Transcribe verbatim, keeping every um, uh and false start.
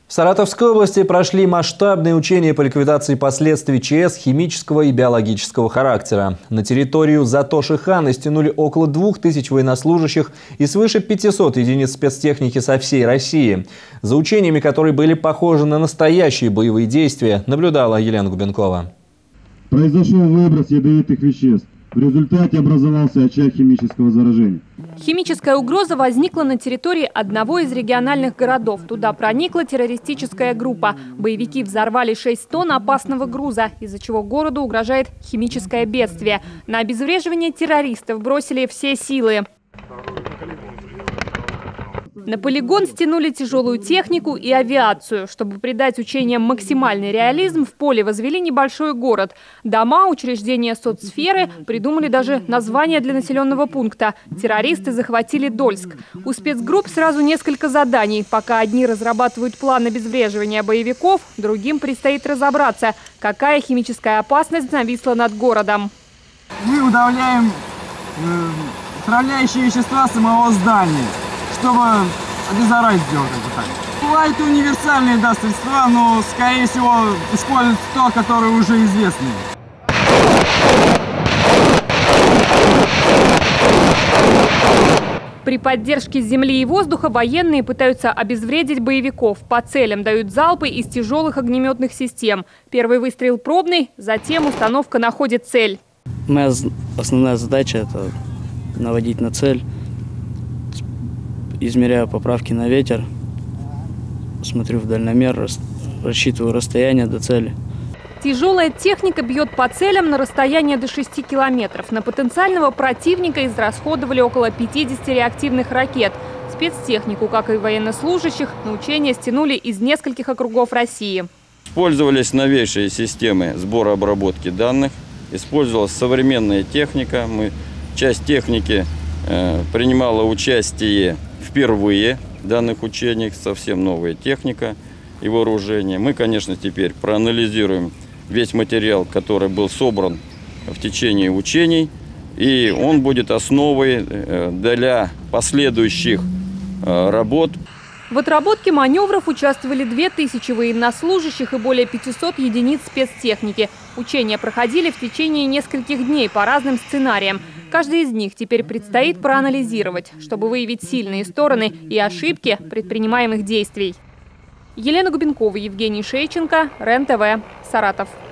В Саратовской области прошли масштабные учения по ликвидации последствий ЧС химического и биологического характера. На территорию Затоши-Хана стянули около двух тысяч военнослужащих и свыше пятисот единиц спецтехники со всей России. За учениями, которые были похожи на настоящие боевые действия, наблюдала Елена Губенкова. Произошел выброс ядовитых веществ. В результате образовался очаг химического заражения. Химическая угроза возникла на территории одного из региональных городов. Туда проникла террористическая группа. Боевики взорвали шесть тонн опасного груза, из-за чего городу угрожает химическое бедствие. На обезвреживание террористов бросили все силы. На полигон стянули тяжелую технику и авиацию. Чтобы придать учениям максимальный реализм, в поле возвели небольшой город. Дома, учреждения соцсферы, придумали даже название для населенного пункта. Террористы захватили Дольск. У спецгрупп сразу несколько заданий. Пока одни разрабатывают план обезвреживания боевиков, другим предстоит разобраться, какая химическая опасность нависла над городом. Мы удаляем э, отравляющие вещества самого здания, чтобы обеззаразить его, как бы так. Бывают универсальные, да, средства, но, скорее всего, используется то, которое уже известно. При поддержке земли и воздуха военные пытаются обезвредить боевиков. По целям дают залпы из тяжелых огнеметных систем. Первый выстрел пробный, затем установка находит цель. Моя основная задача – это наводить на цель. Измеряю поправки на ветер, смотрю в дальномер, рассчитываю расстояние до цели. Тяжелая техника бьет по целям на расстояние до шести километров. На потенциального противника израсходовали около пятидесяти реактивных ракет. Спецтехнику, как и военнослужащих, на учения стянули из нескольких округов России. Использовались новейшие системы сбора обработки данных, использовалась современная техника. Мы, часть техники э, принимала участие впервые в данных учениях, совсем новая техника и вооружение. Мы, конечно, теперь проанализируем весь материал, который был собран в течение учений, и он будет основой для последующих работ. В отработке маневров участвовали две тысячи военнослужащих и более пятисот единиц спецтехники. Учения проходили в течение нескольких дней по разным сценариям. Каждый из них теперь предстоит проанализировать, чтобы выявить сильные стороны и ошибки предпринимаемых действий. Елена Губенкова, Евгений Шейченко, РЕН-ТВ, Саратов.